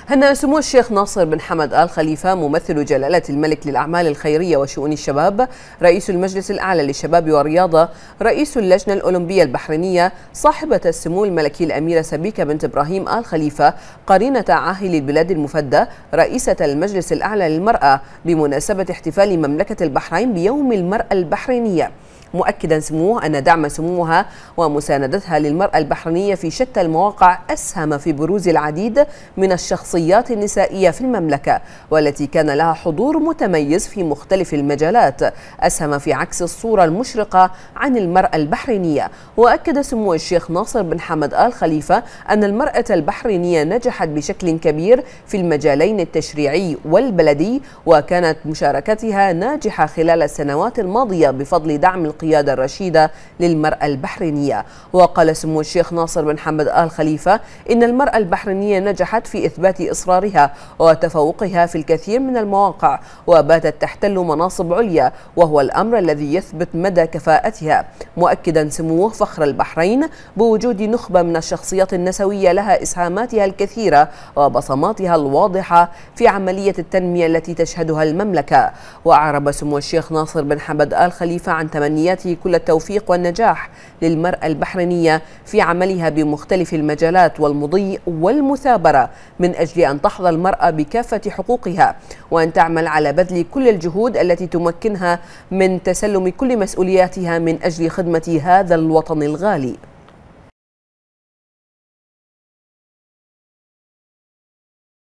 هنأ سمو الشيخ ناصر بن حمد آل خليفة ممثل جلالة الملك للأعمال الخيرية وشؤون الشباب، رئيس المجلس الأعلى للشباب والرياضة، رئيس اللجنة الأولمبية البحرينية، صاحبة السمو الملكي الأميرة سبيكة بنت إبراهيم آل خليفة قرينة عاهل البلاد المفدى، رئيسة المجلس الأعلى للمرأة، بمناسبة احتفال مملكة البحرين بيوم المرأة البحرينية، مؤكدا سموه أن دعم سموها ومساندتها للمرأة البحرينية في شتى المواقع أسهم في بروز العديد من الشخصيات النسائية في المملكة، والتي كان لها حضور متميز في مختلف المجالات أسهم في عكس الصورة المشرقة عن المرأة البحرينية. وأكد سمو الشيخ ناصر بن حمد آل خليفة أن المرأة البحرينية نجحت بشكل كبير في المجالين التشريعي والبلدي، وكانت مشاركتها ناجحة خلال السنوات الماضية بفضل دعم القيادة الرشيدة للمرأة البحرينية. وقال سمو الشيخ ناصر بن حمد آل خليفة إن المرأة البحرينية نجحت في إثبات إصرارها وتفوقها في الكثير من المواقع، وباتت تحتل مناصب عليا، وهو الأمر الذي يثبت مدى كفاءتها، مؤكدا سموه فخر البحرين بوجود نخبة من الشخصيات النسوية لها إسهاماتها الكثيرة وبصماتها الواضحة في عملية التنمية التي تشهدها المملكة. وأعرب سمو الشيخ ناصر بن حمد آل خليفة عن تمنياته كل التوفيق والنجاح للمرأة البحرينية في عملها بمختلف المجالات والمضي والمثابرة من أجل أن تحظى المرأة بكافة حقوقها، وأن تعمل على بذل كل الجهود التي تمكنها من تسلم كل مسؤولياتها من أجل خدمة هذا الوطن الغالي.